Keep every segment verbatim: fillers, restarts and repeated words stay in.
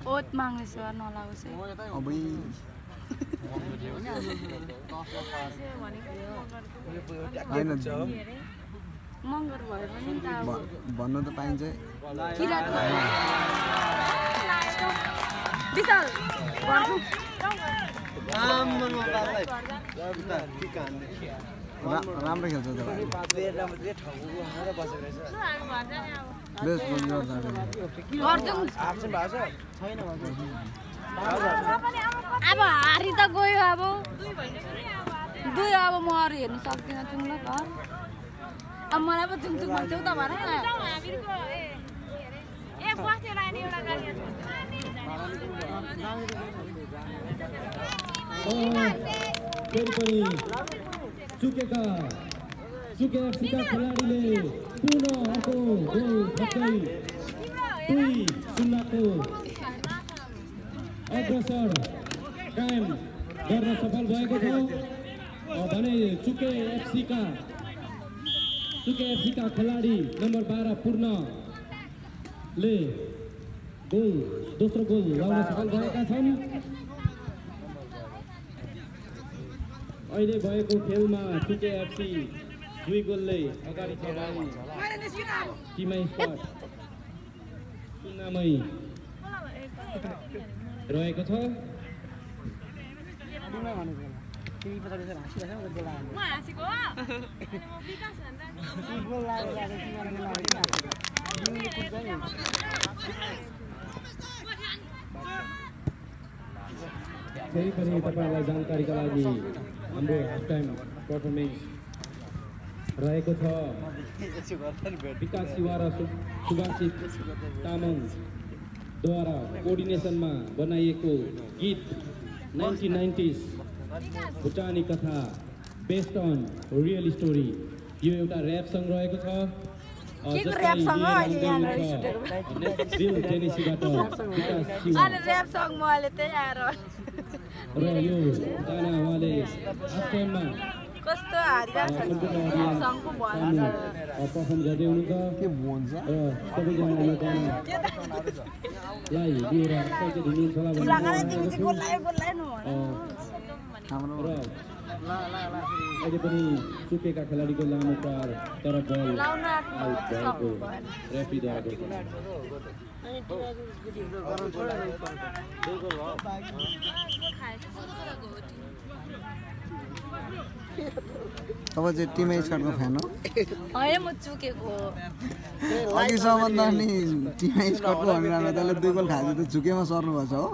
ओत माग्ने सेवा नलागोस् है अबै हैन मङ्गर भए पनि त अब भन्नु त पाइन्छ किरात विशाल गर्छु राम्रो खेल्छ त अब हारी त गयो अब दुई अब म अरू हेर्नु सक्दिनँ तिमीलाई घर अब मलाई पो चुङचुङ भन्छौ त भन चुकेका चुके एफसीका खेलाडीले पुनः अर्को गोल फर्काई दुई शून्यको अग्रसर कायम गर्न सफल भएको छ भने चुके एफसीका चुके एफसीका खेलाडी नम्बर बाह्र पूर्णले गोल दोस्रो गोल लगाउन सफल भएका छन् अहिले भएको खेलमा चुके एफसी दुई गोलले अगाडि छ टिमा स्क्वाड शून्यमै रहेको छ फेरि पनि तपाईँहरूलाई जानकारीका लागि हाम्रो हाफ टाइम पर्फर्मेन्स रहेको छ विकास शिवा र सुभाषित तामाङद्वारा कोअर्डिनेसनमा बनाइएको गीत नाइन्टिन नाइन्टिज भुटानी कथा बेस्ड अन रियल स्टोरी यो एउटा ऱ्याप सङ रहेको छ र यो गाना उहाँले हाफ टाइममा कस्तो हारिरहेको सङको भन्छ पर्फर्म गर्दै हुनुहुन्छ के भन्छ र सबैजनाले गानालाई लिएर सजिलो हुनुहुन्छ होला र अहिले पनि चुकेका खेलाडीको लामो पार तर बल आउट भएको रेफ्रीद्वारा तपाईँ चाहिँ टिम स्क्वाडको फ्यान हो होइन म चुकेको अघिसम्म त नि टिम स्क्वाडको भनेर त्यसले दुई गोल खाएको त झुकेमा सर्नु भएको छ हो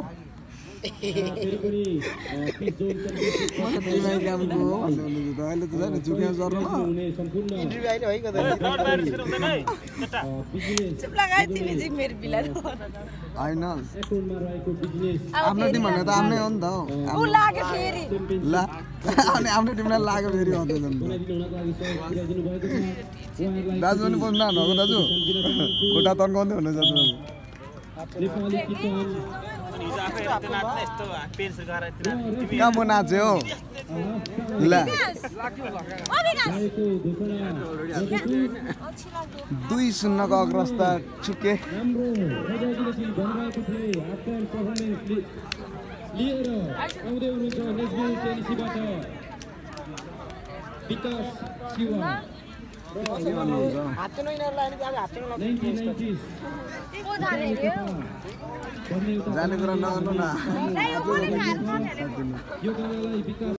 टिम कामको हो भन्नुहुन्छ त अहिले त छैन झुकेमा सर्नु होइन आफ्नो टिम भनेको त आफ्नै हो नि त ल अनि आफ्नो टिमलाई लाग्यो फेरि दाजु पनि बोल्नु नभएको दाजु खुट्टा तन्काउँदै हुनुहुन्छ कहाँ म नाच्यो हो ल दुई शून्यको अग्रस्ता चुके लिएर आउँदै हुनुहुन्छ नेसनल टेनिसीबाट विकास शिवा जाने कुरा नगर्नु न यो गानालाई विकास